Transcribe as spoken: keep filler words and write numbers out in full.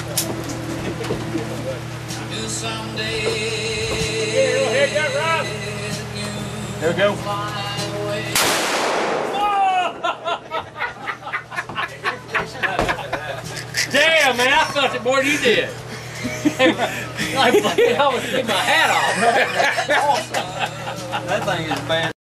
There we go. Damn, man, I felt it more than you did. I almost took my hat off. That thing is bad.